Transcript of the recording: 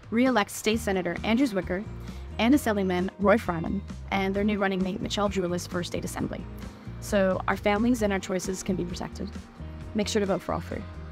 re-elect State Senator Andrew Zwicker and Assemblyman Roy Fryman and their new running mate Michelle Drulis for State Assembly. So our families and our choices can be protected. Make sure to vote for all three.